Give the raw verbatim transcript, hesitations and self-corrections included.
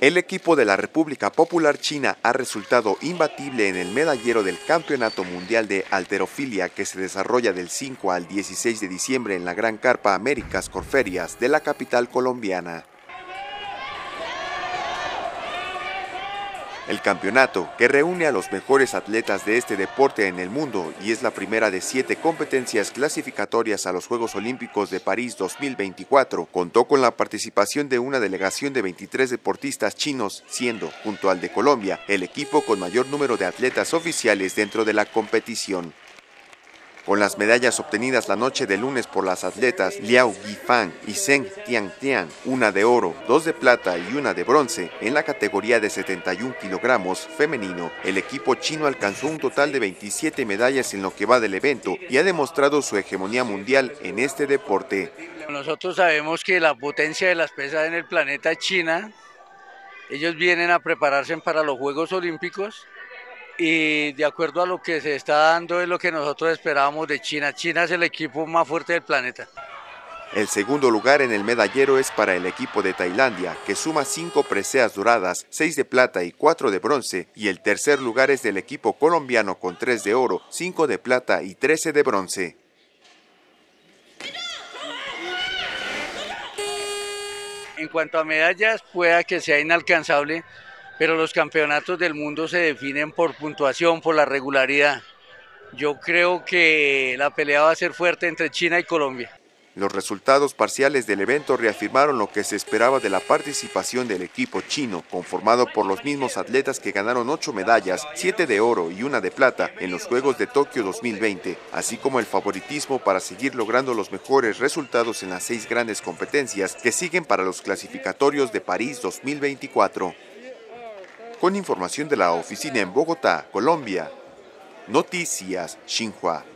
El equipo de la República Popular China ha resultado imbatible en el medallero del Campeonato Mundial de Halterofilia que se desarrolla del cinco al dieciséis de diciembre en la Gran Carpa Américas Corferias de la capital colombiana. El campeonato, que reúne a los mejores atletas de este deporte en el mundo y es la primera de siete competencias clasificatorias a los Juegos Olímpicos de París dos mil veinticuatro, contó con la participación de una delegación de veintitrés deportistas chinos, siendo, junto al de Colombia, el equipo con mayor número de atletas oficiales dentro de la competición. Con las medallas obtenidas la noche de lunes por las atletas Liao Yifan y Zheng Tiantian, una de oro, dos de plata y una de bronce, en la categoría de setenta y un kilogramos femenino, el equipo chino alcanzó un total de veintisiete medallas en lo que va del evento y ha demostrado su hegemonía mundial en este deporte. Nosotros sabemos que la potencia de las pesas en el planeta es China. Ellos vienen a prepararse para los Juegos Olímpicos. Y de acuerdo a lo que se está dando es lo que nosotros esperábamos de China. China es el equipo más fuerte del planeta. El segundo lugar en el medallero es para el equipo de Tailandia, que suma cinco preseas doradas, seis de plata y cuatro de bronce, y el tercer lugar es del equipo colombiano con tres de oro, cinco de plata y trece de bronce. En cuanto a medallas, pueda que sea inalcanzable, pero los campeonatos del mundo se definen por puntuación, por la regularidad. Yo creo que la pelea va a ser fuerte entre China y Colombia. Los resultados parciales del evento reafirmaron lo que se esperaba de la participación del equipo chino, conformado por los mismos atletas que ganaron ocho medallas, siete de oro y una de plata en los Juegos de Tokio dos mil veinte, así como el favoritismo para seguir logrando los mejores resultados en las seis grandes competencias que siguen para los clasificatorios de París dos mil veinticuatro. Con información de la oficina en Bogotá, Colombia, Noticias Xinhua.